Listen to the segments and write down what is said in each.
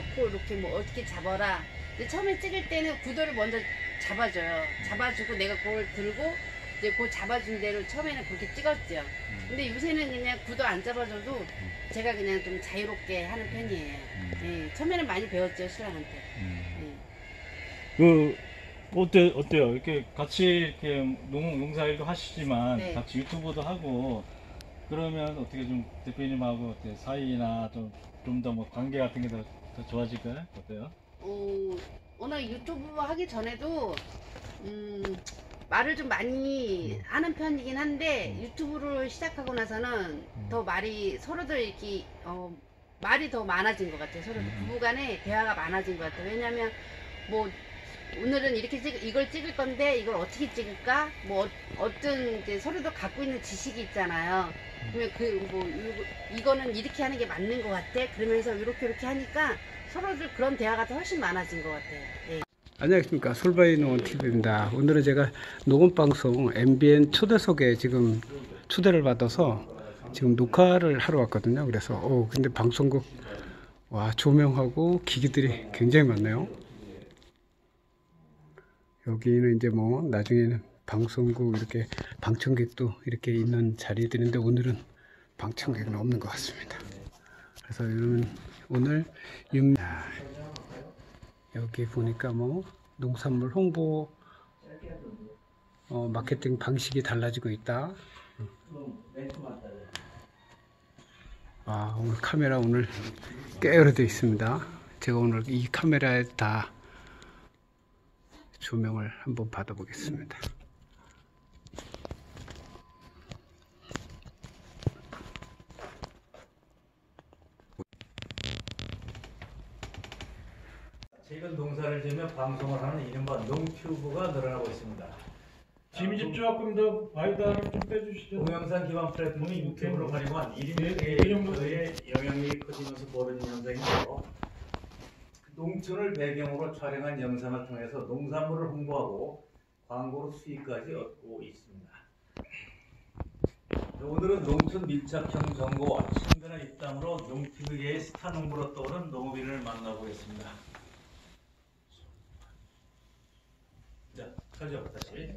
놓고 이렇게 뭐 어떻게 잡아라. 근데 처음에 찍을 때는 구도를 먼저 잡아줘요. 잡아주고 내가 그걸 들고 이제 그 잡아준 대로 처음에는 그렇게 찍었죠. 근데 요새는 그냥 구도 안 잡아줘도 제가 그냥 좀 자유롭게 하는 편이에요. 예, 처음에는 많이 배웠죠, 신랑한테. 예. 그 어때요? 이렇게 같이 이렇게 농사일도 하시지만 네. 같이 유튜브도 하고 그러면 어떻게 좀 대표님하고 어때 사이나 좀 더 뭐 관계 같은 게 더 좋아질까요? 어때요? 워낙 유튜브 하기 전에도 말을 좀 많이 하는 편이긴 한데 유튜브를 시작하고 나서는 더 말이 서로들 이렇게 말이 더 많아진 것 같아요. 서로 부부간에 대화가 많아진 것 같아요. 왜냐면 뭐 오늘은 이렇게 이걸 찍을 건데 이걸 어떻게 찍을까? 뭐 어떤 이제 서로도 갖고 있는 지식이 있잖아요. 그러면 이거는 이렇게 하는 게 맞는 것 같아. 그러면서 이렇게 하니까 서로들 그런 대화가 더 훨씬 많아진 것 같아요. 예. 안녕하십니까, 솔바이 농원 TV입니다. 오늘은 제가 녹음 방송 MBN 초대석에 지금 초대를 받아서 지금 녹화를 하러 왔거든요. 그래서 근데 방송국 와, 조명하고 기기들이 굉장히 많네요. 여기는 이제 뭐 나중에는 방송국 이렇게 방청객도 이렇게 있는 자리들인데 오늘은 방청객은 없는 것 같습니다. 그래서 오늘 여기 보니까 뭐 농산물 홍보 마케팅 방식이 달라지고 있다. 오늘 카메라 오늘 꽤 여러 대 있습니다. 제가 오늘 이 카메라에 다 조명을 한번 받아보겠습니다. 최근 농사를 지으며 방송을 하는 이른바 농튜브가 늘어나고 있습니다. 지금 이제 조금 더 와이드를 좀 빼주시죠. 동영상 기반 플랫폼이 유튜브로 활용한 1인 네, 크리에이터의 영향력이 커지면서 벌어진 현상인데요. 농촌을 배경으로 촬영한 영상을 통해서 농산물을 홍보하고 광고로 수익까지 얻고 있습니다. 오늘은 농촌 밀착형 정보와 친근한 입담으로 농튜브계의 스타 농부로 떠오른 농업인을 만나보겠습니다. 자, 가죠 다시.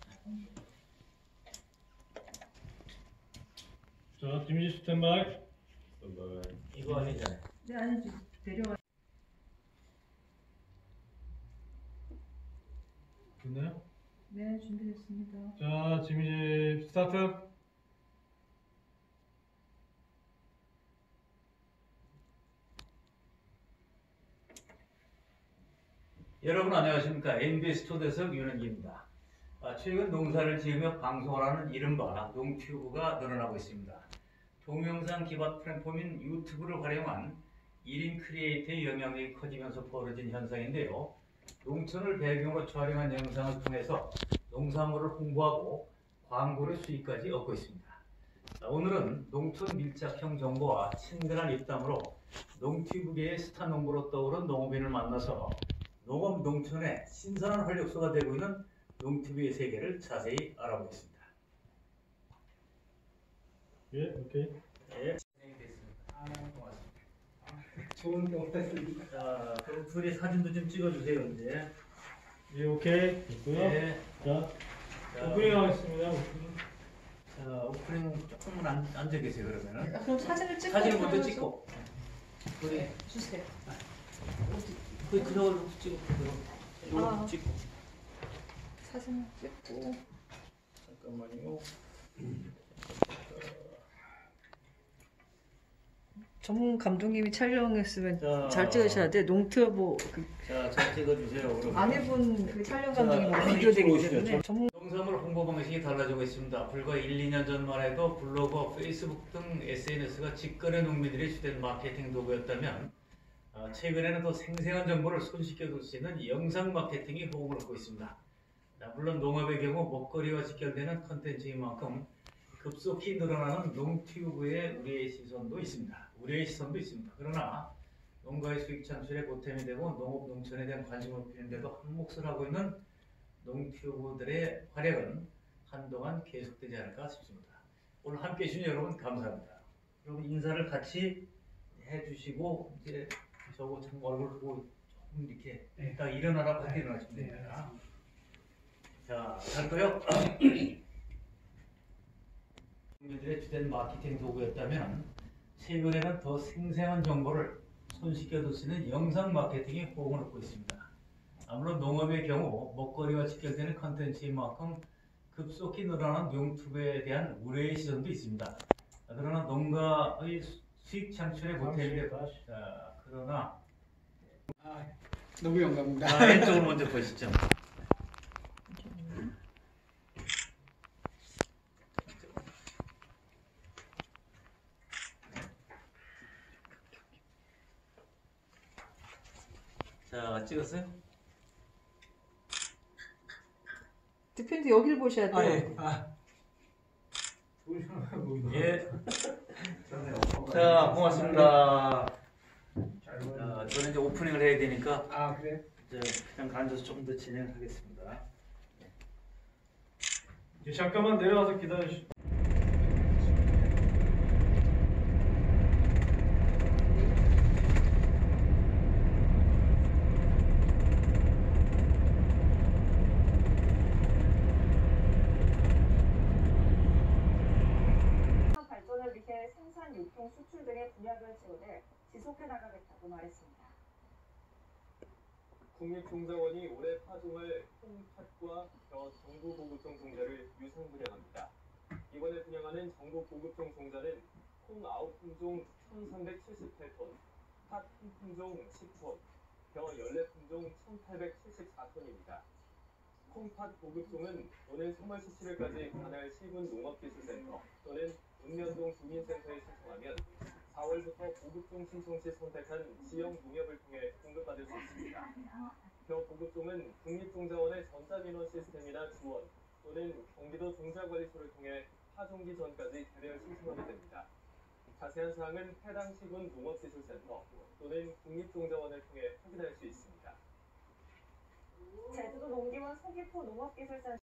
자, 김희지 스탠바이. 이거 아니잖아요. 네, 아니지. 내려와. 됐나요? 네, 준비됐습니다. 자, 지민씨 스타트. 여러분 안녕하십니까. MBS 초대석 윤은기입니다. 최근 농사를 지으며 방송을 하는 이른바 농튜브가 늘어나고 있습니다. 동영상 기반 플랫폼인 유튜브를 활용한 1인 크리에이터의 영향력이 커지면서 벌어진 현상인데요. 농촌을 배경으로 촬영한 영상을 통해서 농산물을 홍보하고 광고의 수익까지 얻고 있습니다. 오늘은 농촌 밀착형 정보와 친근한 입담으로 농튜브계의 스타 농부로 떠오른 농업인을 만나서 농업 농촌의 신선한 활력소가 되고 있는 농튜브의 세계를 자세히 알아보겠습니다. 예, 오케이. 네, 진행됐습니다. 고맙습니다. 좋은 경험했습니다. 자, 그럼 둘이 사진도 좀 찍어주세요, 이제. 예, 오케이. 됐고요. 네. 자, 자, 오프닝 하겠습니다. 오프닝. 자, 오프닝 조금만 앉아 계세요, 그러면은. 그럼 사진을 찍고 사진을 먼저 들어가서- 찍고. 네, 주세요. 그쪽으로 찍고, 이거 찍고. 사진 찍고. 잠깐만요. 전문 감독님이 촬영했으면 자. 잘 찍으셔야 돼. 농튜브 자, 잘 찍어주세요. 그럼. 아내분 그 촬영 자, 감독님하고 비교되기 보시죠. 때문에 전문. 농산물 홍보 방식이 달라지고 있습니다. 불과 1, 2년 전만 해도 블로그, 페이스북 등 SNS가 직거래 농민들의 주된 마케팅 도구였다면 최근에는 더 생생한 정보를 손쉽게 얻을 수 있는 영상 마케팅이 호응을 얻고 있습니다. 물론 농업의 경우 먹거리와 직결되는 컨텐츠인 만큼 급속히 늘어나는 농튜브에 우리의 시선도 있습니다. 그러나 농가의 수익 창출에 보탬이 되고 농업 농촌에 대한 관심을 높이는데도 한 몫을 하고 있는 농튜브들의 활약은 한동안 계속되지 않을까 싶습니다. 오늘 함께해 주신 여러분 감사합니다. 여러분 인사를 같이 해주시고 이제 저거 참 얼굴 보고 조금 이렇게 딱 일어나라고 할 때 일어나시면 됩니다. 자, 갈까요? 국민들의 주된 마케팅 도구였다면 최근에는 더 생생한 정보를 손쉽게 얻을 수 있는 영상 마케팅이 호응을 얻고 있습니다. 아무런 농업의 경우 먹거리와 직결되는 컨텐츠인 만큼 급속히 늘어나는 용튜브에 대한 우려의 시선도 있습니다. 그러나 농가의 수익 창출에 보탬이 될 것이다. 그러나 너무 영광입니다. 왼쪽을 먼저 보시죠. 자, 찍었어요? 대표님도 여기를 보셔야 돼요. 예. 자, 고맙습니다. 저는 이제 오프닝을 해야 되니까 그래? 그냥 앉아서 조금 더 진행하겠습니다. 잠깐만 내려와서 기다려주시. 발전을 위해 생산, 유통, 수출 등의 분야별 지원을 지속해 나가겠다고 말했습니다. 국립종자원이 올해 파종할 콩팥과 벼 정부 보급종 종자를 유상 분양합니다. 이번에 분양하는 정부 보급종 종자는 콩 9품종 1,378톤, 팥 1품종 10톤, 벼 14품종 1,874톤입니다. 콩팥 보급종은 오늘 3월 17일까지 관할 시군 농업기술센터 또는 읍면동 주민센터에 신청하면 4월부터 보급종 신청 시 선택한 지역 농협을 통해 공급받을 수 있습니다. 벼 보급종은 국립종자원의 전자민원 시스템이나 지원 또는 경기도 종자관리소를 통해 파종기 전까지 개별 신청하게 됩니다. 자세한 사항은 해당 시군 농업기술센터 또는 국립종자원을 통해 확인할 수 있습니다. 제주도 농기원 서귀포 농업기술센터